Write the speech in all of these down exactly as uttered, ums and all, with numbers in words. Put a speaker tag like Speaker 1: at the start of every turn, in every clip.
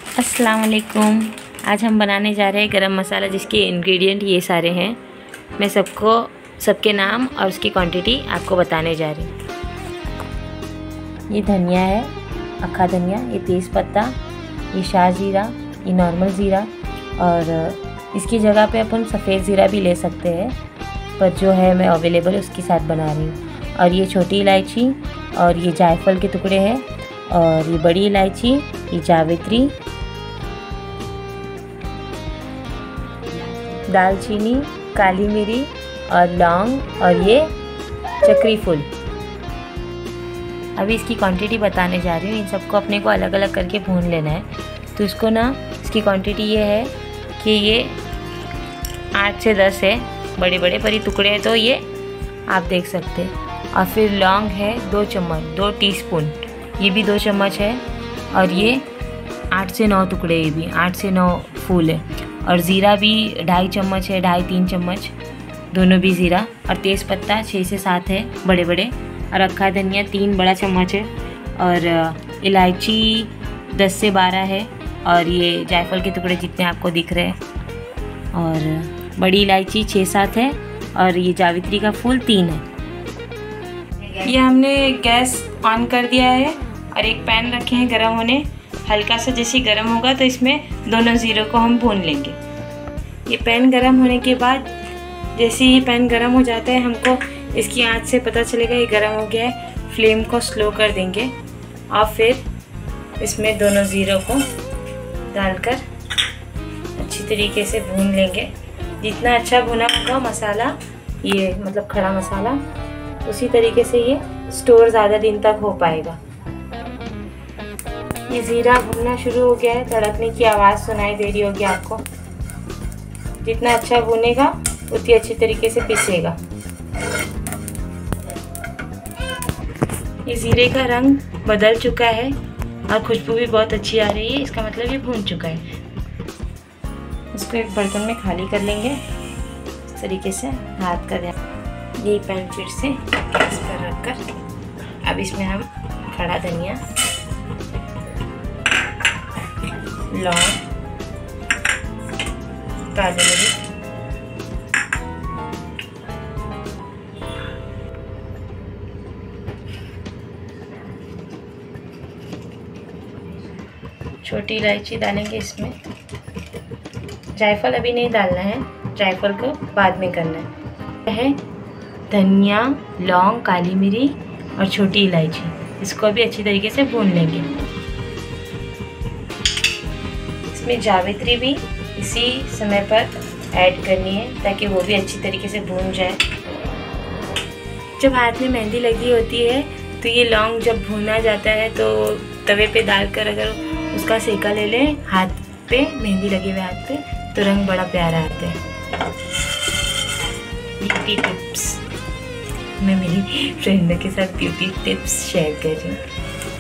Speaker 1: अस्सलाम वालेकुम। आज हम बनाने जा रहे हैं गरम मसाला, जिसके इंग्रेडिएंट ये सारे हैं। मैं सबको सबके नाम और उसकी क्वांटिटी आपको बताने जा रही हूँ। ये धनिया है, अक्खा धनिया, ये तेज़ पत्ता, ये शाह ज़ीरा, ये नॉर्मल ज़ीरा, और इसकी जगह पे अपन सफ़ेद ज़ीरा भी ले सकते हैं, पर जो है मैं अवेलेबल उसके साथ बना रही हूँ। और ये छोटी इलायची, और ये जायफल के टुकड़े हैं, और ये बड़ी इलायची, ये जावित्री, दालचीनी, काली मिरी और लौंग, और ये चक्री फूल। अभी इसकी क्वांटिटी बताने जा रही हूँ। इन सबको अपने को अलग अलग करके भून लेना है। तो इसको ना, इसकी क्वांटिटी ये है कि ये आठ से दस है, बड़े बड़े पर ये टुकड़े हैं तो ये आप देख सकते हैं। और फिर लौंग है दो चम्मच, दो टीस्पून, ये भी दो चम्मच है। और ये आठ से नौ टुकड़े, ये भी आठ से नौ फूल है। और ज़ीरा भी ढाई चम्मच है, ढाई तीन चम्मच दोनों भी ज़ीरा। और तेज़ पत्ता छः से सात है बड़े बड़े। और अक्खा धनिया तीन बड़ा चम्मच है। और इलायची दस से बारह है। और ये जायफल के टुकड़े जितने आपको दिख रहे हैं। और बड़ी इलायची छः सात है। और ये जावित्री का फूल तीन है।
Speaker 2: ये हमने गैस ऑन कर दिया है और एक पैन रखे हैं गरम होने। हल्का सा जैसे गरम होगा तो इसमें दोनों ज़ीरो को हम भून लेंगे। ये पैन गरम होने के बाद जैसे ही पैन गरम हो जाता है, हमको इसकी आंच से पता चलेगा ये गरम हो गया है। फ्लेम को स्लो कर देंगे और फिर इसमें दोनों ज़ीरो को डालकर अच्छी तरीके से भून लेंगे। जितना अच्छा भुना होगा मसाला, ये मतलब खड़ा मसाला, उसी तरीके से ये स्टोर ज़्यादा दिन तक हो पाएगा। ये ज़ीरा भुनना शुरू हो गया है, तड़कने की आवाज़ सुनाई दे रही होगी आपको। जितना अच्छा भुनेगा उतनी अच्छी तरीके से पिसेगा। ये ज़ीरे का रंग बदल चुका है और खुशबू भी बहुत अच्छी आ रही है। इसका मतलब ये भून चुका है। इसको एक बर्तन में खाली कर लेंगे इस तरीके से, हाथ का ध्यान। ये पैन फिर से गैस पर रखकर अब इसमें हम खड़ा धनिया, लौंग, काली मिर्च, छोटी इलायची डालेंगे इसमें। जायफल अभी नहीं डालना है, जायफल को बाद में करना है। धनिया, लौंग, काली मिरी और छोटी इलायची, इसको भी अच्छी तरीके से भून लेंगे। इसमें जावित्री भी इसी समय पर ऐड करनी है ताकि वो भी अच्छी तरीके से भून जाए। जब हाथ में मेहंदी लगी होती है तो ये लौंग जब भूना जाता है तो तवे पे डालकर अगर उसका सेका ले लें हाथ पे, मेहंदी लगे हुए हाथ पे, तो रंग बड़ा प्यारा आता है। ब्यूटी टिप्स, मैं मेरी फ्रेंड के साथ ब्यूटी टिप्स शेयर कर रही हूँ।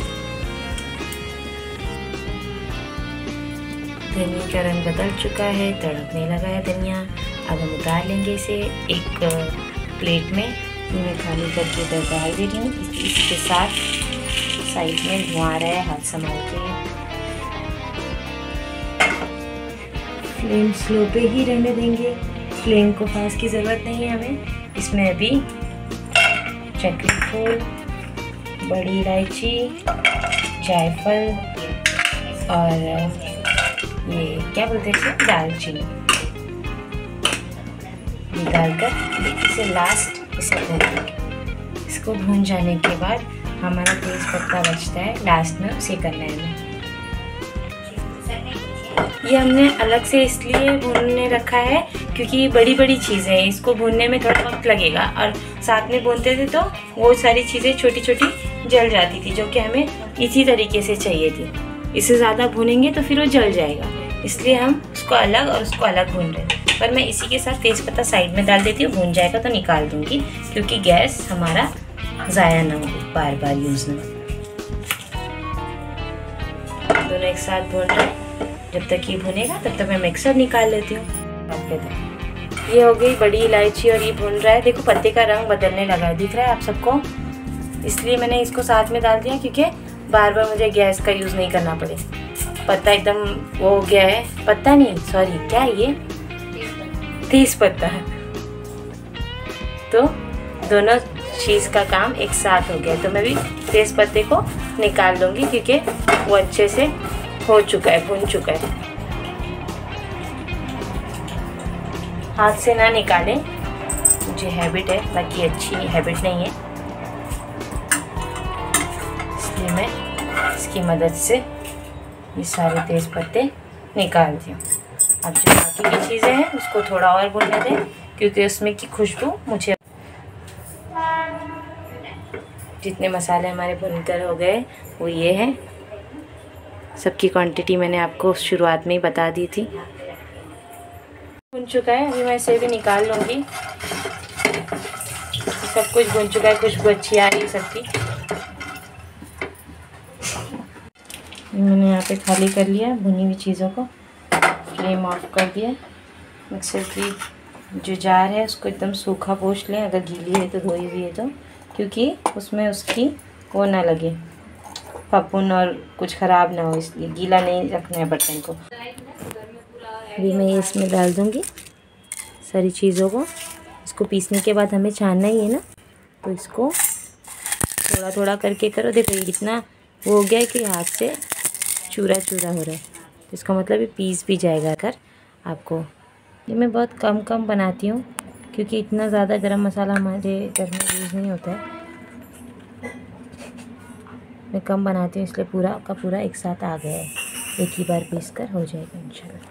Speaker 2: धनिया का रंग बदल चुका है, तड़कने लगा है धनिया। अब हम उतार लेंगे इसे एक प्लेट में। मैं खाली करके इधर डाल दे रही हूँ। इसी के साथ साइड में धुआं आ रहा है, हाथ संभाल के। फ्लेम स्लो पे ही रहने देंगे, फ्लेम को फास्ट की ज़रूरत नहीं है हमें। इसमें अभी चक्री फूल, बड़ी इलायची, जायफल और ये क्या बोलते हैं, दालचीनी, ये डालकर इसे लास्ट इसे भूनेंगे। इसको भून जाने के बाद हमारा तेज पत्ता बचता है, लास्ट में उसे करना है हमें। ये हमने अलग से इसलिए भूनने रखा है क्योंकि बड़ी बड़ी चीज़ें हैं, इसको भूनने में थोड़ा वक्त लगेगा। और साथ में भूनते थे तो वो सारी चीज़ें छोटी छोटी जल जाती थी, जो कि हमें इसी तरीके से चाहिए थी। इससे ज़्यादा भूनेंगे तो फिर वो जल जाएगा, इसलिए हम उसको अलग और उसको अलग भून रहे हैं। पर मैं इसी के साथ तेज़पत्ता साइड में डाल देती हूँ, भून जाएगा तो निकाल दूँगी, क्योंकि गैस हमारा ज़ाया ना हो, बार बार यूज़ ना हो। दोनों एक साथ भून रहे हैं। जब तक ये भुनेगा तब तक मैं मिक्सर निकाल लेती हूँ। ये हो गई बड़ी इलायची और ये भून रहा है। देखो पत्ते का रंग बदलने लगा है, दिख रहा है आप सबको। इसलिए मैंने इसको साथ में डाल दिया क्योंकि बार बार मुझे गैस का यूज़ नहीं करना पड़े।
Speaker 1: पत्ता एकदम वो हो गया है, पत्ता नहीं सॉरी क्या है ये, तेज पत्ता है। तो दोनों चीज़ का काम एक साथ हो गया। तो मैं भी तेज पत्ते को निकाल लूँगी क्योंकि वो अच्छे से हो चुका है, भुन चुका है। हाथ से ना निकालें, मुझे हैबिट है, बाकी अच्छी हैबिट नहीं है, इसलिए मैं इसकी मदद से ये सारे तेज पत्ते निकालती हूँ। अब जो बाकी की चीज़ें हैं उसको थोड़ा और भूनने दें क्योंकि उसमें की खुशबू मुझे, जितने मसाले हमारे भुनकर हो गए वो ये हैं। सबकी क्वांटिटी मैंने आपको शुरुआत में ही बता दी थी। भुन चुका है, अभी मैं इसे भी निकाल लूँगी। सब कुछ भुन चुका है, खुशबू अच्छी आ रही है सबकी। मैंने यहाँ पे खाली कर लिया भुनी हुई चीज़ों को, फ्लेम ऑफ कर दिया। मिक्सर की जो जार है उसको एकदम सूखा पोंछ लें, अगर गीली है तो धोई हुई है तो, क्योंकि उसमें उसकी वो ना लगे फफूंद और कुछ ख़राब ना हो, इसलिए गीला नहीं रखना है बर्तन को। अभी मैं ये इसमें डाल दूँगी सारी चीज़ों को। इसको पीसने के बाद हमें छानना ही है ना, तो इसको थोड़ा थोड़ा करके करो। देखो ये कितना वो हो गया है कि हाथ से चूरा चूरा हो रहा है, तो इसका मतलब ये पीस भी जाएगा। अगर आपको ये मैं बहुत कम कम बनाती हूँ क्योंकि इतना ज़्यादा गरम मसाला हमारे घर में यूज़ नहीं होता है, मैं कम बनाती हूँ, इसलिए पूरा का पूरा एक साथ आ गया है। एक ही बार पीस कर हो जाएगा इंशाल्लाह।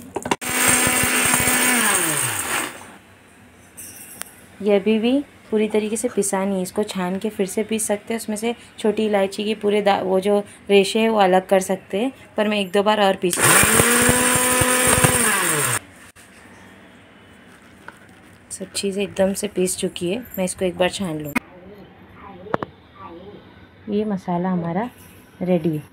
Speaker 1: ये अभी भी पूरी तरीके से पिसा नहीं है, इसको छान के फिर से पीस सकते हैं। उसमें से छोटी इलायची की पूरे दा वो जो रेशे है वो अलग कर सकते हैं, पर मैं एक दो बार और पीस सब चीज़ें एकदम से पीस चुकी है। मैं इसको एक बार छान लूँ। ये मसाला हमारा रेडी है।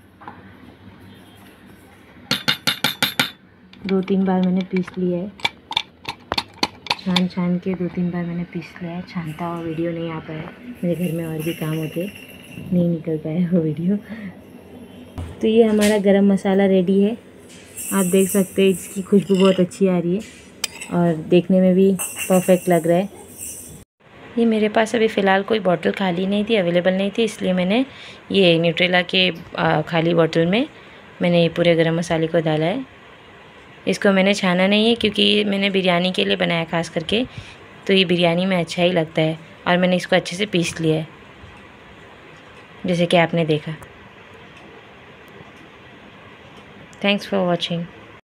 Speaker 1: दो तीन बार मैंने पीस लिया है, छान छान के दो तीन बार मैंने पीस लिया है। छानता हुआ वीडियो नहीं आ पाया, मेरे घर में और भी काम होते, नहीं निकल पाया वो वीडियो। तो ये हमारा गरम मसाला रेडी है, आप देख सकते हैं इसकी खुशबू बहुत अच्छी आ रही है और देखने में भी परफेक्ट लग रहा है। ये मेरे पास अभी फ़िलहाल कोई बॉटल खाली नहीं थी, अवेलेबल नहीं थी, इसलिए मैंने ये न्यूट्रेला के खाली बॉटल में मैंने ये पूरे गरम मसाले को डाला है। इसको मैंने छाना नहीं है क्योंकि मैंने बिरयानी के लिए बनाया ख़ास करके, तो ये बिरयानी में अच्छा ही लगता है। और मैंने इसको अच्छे से पीस लिया है जैसे कि आपने देखा। Thanks for watching.